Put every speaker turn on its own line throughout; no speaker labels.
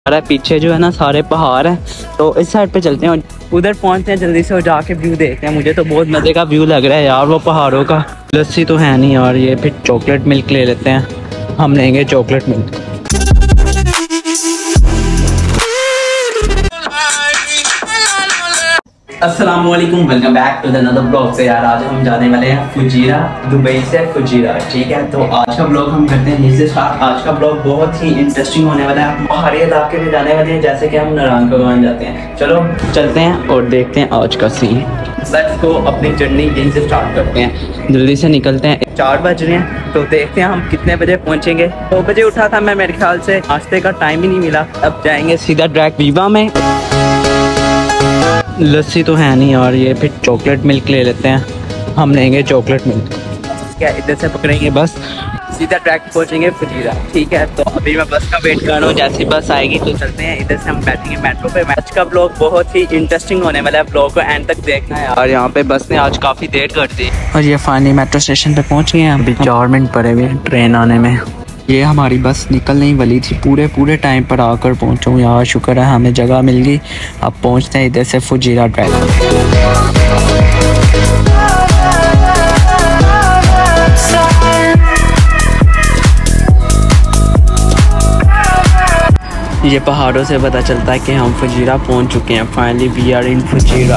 पीछे जो है ना सारे पहाड़ हैं, तो इस साइड पे चलते हैं, उधर पहुंचते हैं जल्दी से और जाके व्यू देखते हैं। मुझे तो बहुत मज़े का व्यू लग रहा है यार वो पहाड़ों का। लस्सी तो है नहीं यार, ये फिर चॉकलेट मिल्क ले लेते हैं, हम लेंगे चॉकलेट मिल्क। अस्सलाम वालेकुम, welcome back to the another blog. से यार आज हम जाने वाले हैं फुजीरा, दुबई से फुजीरा, ठीक है। तो आज का ब्लॉग हम करते हैं यहीं से स्टार्ट। आज का ब्लॉग बहुत ही इंटरेस्टिंग होने वाला है। पहाड़ी इलाके में जाने वाले हैं, जैसे कि हम नारंगगढ़ जाते हैं। चलो चलते हैं और देखते हैं आज का सीन। लेट्स गो, अपनी जर्नी यहीं से स्टार्ट करते हैं, जल्दी से निकलते हैं। 4 बज रहे हैं, तो देखते हैं हम कितने बजे पहुँचेंगे। 2 बजे उठा था मैं, मेरे ख्याल से नाश्ते का टाइम ही नहीं मिला। अब जाएंगे सीधा डायरेक्ट वीवा में। लस्सी तो है नहीं यार, ये फिर चॉकलेट मिल्क ले लेते हैं, हम लेंगे चॉकलेट मिल्क। क्या इधर से पकड़ेंगे बस, सीधा डायरेक्ट पहुंचेंगे फुजीरा, ठीक है। तो अभी मैं बस का वेट कर रहा हूँ, जैसी बस आएगी तो चलते हैं। इधर से हम बैठेंगे मेट्रो पे। आज का ब्लॉग बहुत ही इंटरेस्टिंग होने वाला है, ब्लॉग को एंड तक देखना है। और यहाँ पे बस ने आज काफ़ी देर कर दी और ये फाइनली मेट्रो स्टेशन पे पहुँच गए हैं। अभी 4 मिनट पड़े हुए हैं ट्रेन आने में। ये हमारी बस निकलने ही वाली थी, पूरे टाइम पर आकर पहुँचा हूँ यार, शुक्र है हमें जगह मिल गई। अब पहुँचते हैं इधर से फुजीरा ड्राइव। ये पहाड़ों से पता चलता है कि हम फुजीरा पहुँच चुके हैं। Finally we are in Fujairah.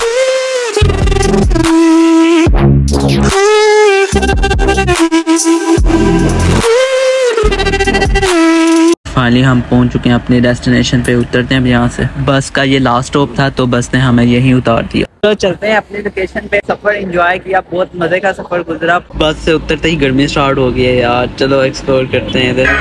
Finally हम पहुंच चुके हैं अपने डेस्टिनेशन पे। उतरते हैं अब यहाँ से। बस का ये लास्ट स्टॉप था, तो बस ने हमें यहीं उतार दिया। तो चलते हैं अपनी लोकेशन पे। सफर एंजॉय किया, बहुत मजे का सफर गुजरा। बस से उतरते ही गर्मी स्टार्ट हो गई है यार। चलो एक्सप्लोर करते हैं इधर।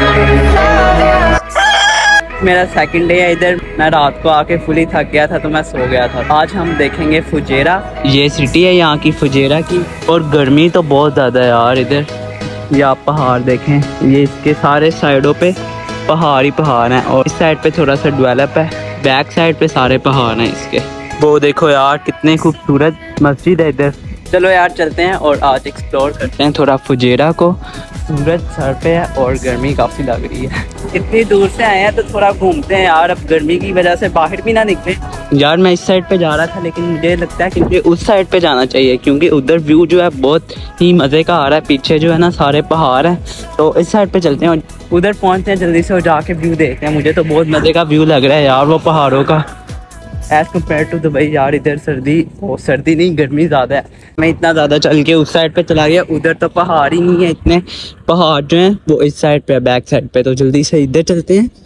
मेरा सेकंड डे है इधर। मैं रात को आके फुली थक गया था, तो मैं सो गया था। आज हम देखेंगे फुजेरा, ये सिटी है यहाँ की फुजेरा की। और गर्मी तो बहुत ज़्यादा है यार इधर। ये आप पहाड़ देखें, ये इसके सारे साइडों पे पहाड़ ही पहाड़ हैं, और इस साइड पे थोड़ा सा डेवलप है, बैक साइड पे सारे पहाड़ हैं इसके। वो देखो यार कितने खूबसूरत मस्जिद है इधर। चलो यार चलते हैं और आज एक्सप्लोर करते हैं थोड़ा फुजेरा को। सूरज सर पे है और गर्मी काफ़ी लग रही है। इतनी दूर से आए हैं तो थोड़ा घूमते हैं यार, अब गर्मी की वजह से बाहर भी ना निकले। यार मैं इस साइड पे जा रहा था, लेकिन मुझे लगता है कि मुझे उस साइड पे जाना चाहिए, क्योंकि उधर व्यू जो है बहुत ही मज़े का आ रहा है। पीछे जो है ना सारे पहाड़ हैं, तो इस साइड पे चलते हैं, उधर पहुँचते हैं जल्दी से और जाके व्यू देखते हैं। मुझे तो बहुत मज़े का व्यू लग रहा है यार वो पहाड़ों का, एज़ कम्पेयर टू दुबई। यार इधर सर्दी नहीं, गर्मी ज़्यादा है। मैं इतना ज़्यादा चल के उस साइड पे चला गया, उधर तो पहाड़ ही नहीं है। इतने पहाड़ जो हैं वो इस साइड पे, बैक साइड पे। तो जल्दी से इधर चलते हैं।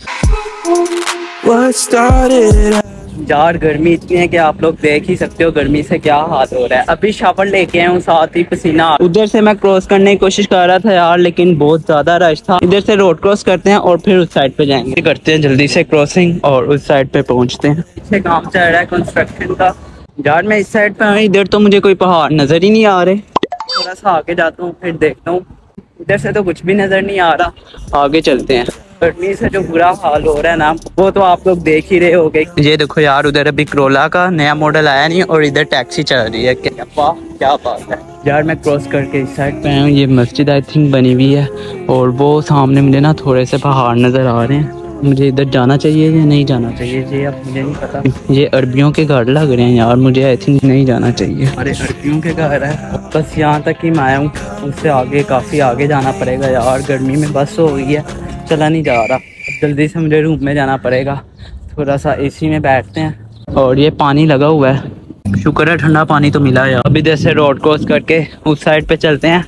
यार गर्मी इतनी है कि आप लोग देख ही सकते हो गर्मी से क्या हाल हो रहा है। अभी शावर लेके आया हूँ, साथ ही पसीना। उधर से मैं क्रॉस करने की कोशिश कर रहा था यार, लेकिन बहुत ज्यादा रश था। इधर से रोड क्रॉस करते हैं और फिर उस साइड पे जाएंगे। करते हैं जल्दी से क्रॉसिंग और उस साइड पे पहुंचते हैं। पीछे काम चल रहा है कंस्ट्रक्शन का। यार मैं इस साइड पे हूँ, इधर तो मुझे कोई पहाड़ नजर ही नहीं आ रहे। थोड़ा सा आगे जाता हूँ फिर देखता हूँ। इधर से तो कुछ भी नजर नहीं आ रहा। आगे चलते हैं। गर्मी से जो बुरा हाल हो रहा है ना, वो तो आप लोग देख ही रहे होगे। ये देखो यार, उधर अभी करोला का नया मॉडल आया नहीं और इधर टैक्सी चल रही है। क्या बात है यार। मैं क्रॉस करके इस साइड पे आया हूँ। ये मस्जिद आई थिंक बनी हुई है, और वो सामने मुझे ना थोड़े से पहाड़ नज़र आ रहे हैं। मुझे इधर जाना चाहिए या नहीं जाना चाहिए, ये अब मुझे नहीं पता। ये अरबियों के घर लग रहे हैं यार, मुझे आई थिंक नहीं जाना चाहिए। अरे अरबियों के घर है, बस यहाँ तक ही मैं आया हूँ। उससे आगे काफ़ी आगे जाना पड़ेगा यार। गर्मी में बस हो गई है, चला नहीं जा रहा। जल्दी से मुझे रूम में जाना पड़ेगा। थोड़ा सा एसी में बैठते हैं। और ये पानी लगा हुआ है, शुक्र है ठंडा पानी तो मिला है। अभी जैसे रोड क्रॉस करके उस साइड पे चलते हैं।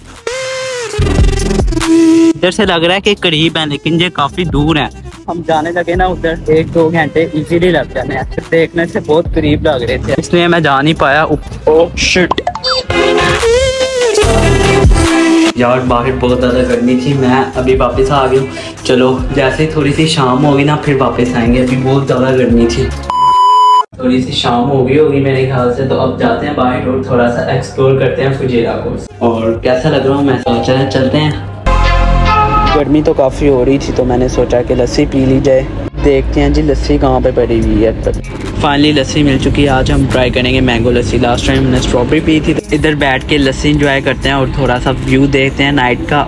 इधर से लग रहा है कि करीब है, लेकिन ये काफ़ी दूर है। हम जाने लगे ना उधर, 1-2 घंटे इजीली लग जाने हैं। देखने से बहुत करीब लग रहे थे, इसलिए मैं जा नहीं पाया। ओह शिट यार, बाहर बहुत ज़्यादा गर्मी थी। मैं अभी वापस आ गया हूँ। चलो जैसे ही थोड़ी सी शाम होगी ना, फिर वापस आएंगे। अभी बहुत ज़्यादा गर्मी थी, थोड़ी सी शाम हो गई होगी मेरे ख्याल से। तो अब जाते हैं बाहर और थोड़ा सा एक्सप्लोर करते हैं फुजेरा को। और कैसा लग रहा हूँ मैं, सोचा है चलते हैं। गर्मी तो काफ़ी हो रही थी, तो मैंने सोचा कि लस्सी पी ली जाए। देखते हैं जी लस्सी कहाँ पे पड़ी हुई है। तब फाइनली लस्सी मिल चुकी है। आज हम ट्राई करेंगे मैंगो लस्सी। लास्ट टाइम हमने स्ट्रॉबेरी पी थी। तो इधर बैठ के लस्सी इंजॉय करते हैं और थोड़ा सा व्यू देखते हैं नाइट का।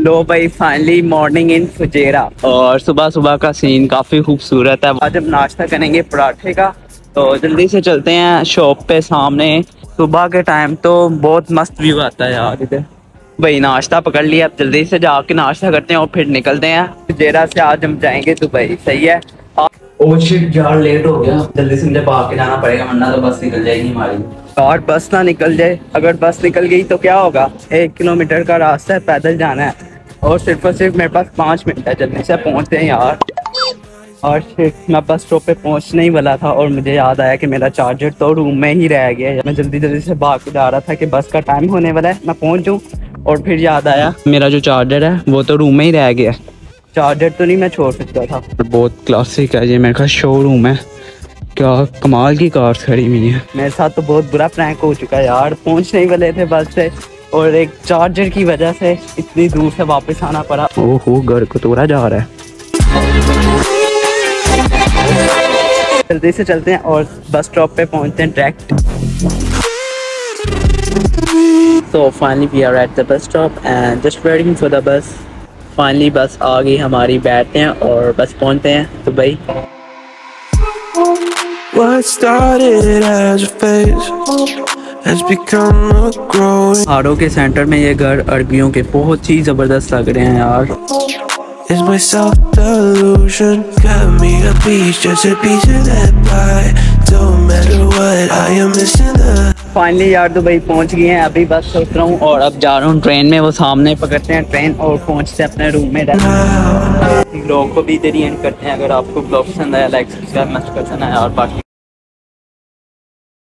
लो भाई फाइनली मॉर्निंग इन फुजेरा, और सुबह सुबह का सीन काफ़ी खूबसूरत है। आज हम नाश्ता करेंगे पराठे का, तो जल्दी से चलते हैं शॉप पे सामने। सुबह के टाइम तो बहुत मस्त व्यू आता है यार इधर। भाई नाश्ता पकड़ लिया, अब जल्दी से जाके नाश्ता करते हैं और फिर निकलते हैं फुजेरा से। आज हम जाएंगे दुबई, सही है। ओह शिट यार, लेट हो गया, जल्दी से मुझे भाग के जाना पड़ेगा वरना तो बस निकल जाएगी हमारी। और बस ना निकल जाए, अगर बस निकल गई तो क्या होगा। 1 किलोमीटर का रास्ता है, पैदल जाना है और सिर्फ मेरे पास 5 मिनट है। जल्दी से पहुंचते हैं यार। और शिट, मैं बस स्टॉप पे पहुंचने ही वाला था और मुझे याद आया कि मेरा चार्जर तो रूम में ही रह गया है। मैं जल्दी से भाग के जा रहा था कि बस का टाइम होने वाला है, मैं पहुँच जाऊँ। और फिर याद आया मेरा जो चार्जर है वो तो रूम में ही रह गया। चार्जर तो नहीं मैं छोड़ सकता था। बहुत क्लासिक है ये, मेरे का शोरूम है। क्या कमाल की कार्स खड़ी हुई है। मेरे साथ तो बहुत बुरा प्रैंक हो चुका है यार। पहुंचने ही वाले थे बस से और एक चार्जर की वजह से इतनी दूर से वापस आना पड़ा। ओहो, घर को तोड़ा जा रहा है। जल्दी से चलते हैं और बस स्टॉप पे पहुंचते हैं direct. So finally we are at the bus stop and just waiting for the bus. Finally बस आ गई हमारी, बैठते हैं और बस पहुंचते हैं Dubai. What started as a phase has become a growing. पहाड़ों के सेंटर में ये घर अरबियों के बहुत ही जबरदस्त लग रहे हैं यार। Is my self delusion got me a piece, just a piece of that pie. Don't matter what I am missing the. Finally यार दुबई पहुंच गए हैं, अभी बस सोच रहा हूँ और अब जा रहा हूँ ट्रेन में। वो सामने पकड़ते हैं ट्रेन और पहुंचते हैं अपने रूम में। ब्लॉग को भी इधर ही एंड करते हैं। अगर आपको ब्लॉग पसंद आया लाइक सब्सक्राइब मस्त कर देना यार। बाकी